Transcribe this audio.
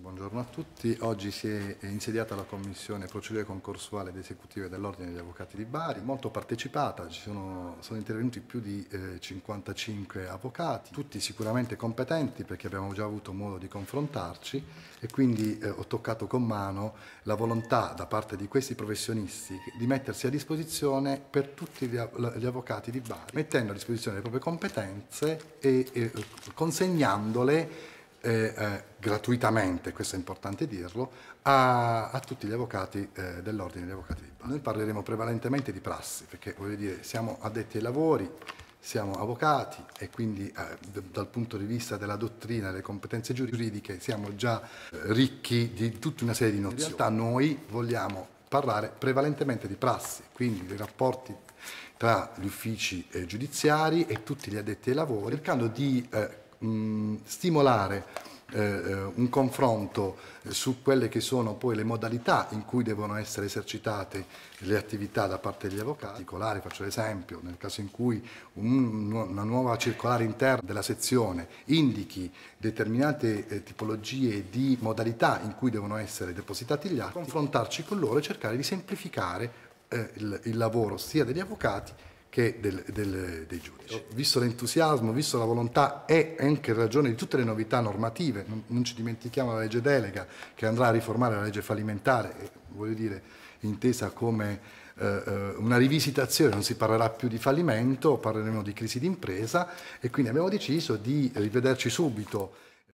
Buongiorno a tutti. Oggi si è insediata la Commissione Procedure Concorsuali ed Esecutive dell'Ordine degli Avvocati di Bari, molto partecipata, sono intervenuti più di 55 avvocati, tutti sicuramente competenti perché abbiamo già avuto modo di confrontarci e quindi ho toccato con mano la volontà da parte di questi professionisti di mettersi a disposizione per tutti gli avvocati di Bari, mettendo a disposizione le proprie competenze e consegnandole gratuitamente, questo è importante dirlo, a tutti gli avvocati dell'Ordine degli Avvocati di Bari. Noi parleremo prevalentemente di prassi, perché voglio dire, siamo addetti ai lavori, siamo avvocati e quindi dal punto di vista della dottrina e delle competenze giuridiche siamo già ricchi di tutta una serie di nozioni. In realtà noi vogliamo parlare prevalentemente di prassi, quindi dei rapporti tra gli uffici giudiziari e tutti gli addetti ai lavori, cercando di stimolare un confronto su quelle che sono poi le modalità in cui devono essere esercitate le attività da parte degli avvocati. In particolare, faccio l'esempio, nel caso in cui una nuova circolare interna della sezione indichi determinate tipologie di modalità in cui devono essere depositati gli atti, confrontarci con loro e cercare di semplificare il lavoro sia degli avvocati che dei giudici. Visto l'entusiasmo, visto la volontà e anche in ragione di tutte le novità normative, non ci dimentichiamo la legge delega che andrà a riformare la legge fallimentare, voglio dire, intesa come una rivisitazione, non si parlerà più di fallimento, parleremo di crisi d'impresa e quindi abbiamo deciso di rivederci subito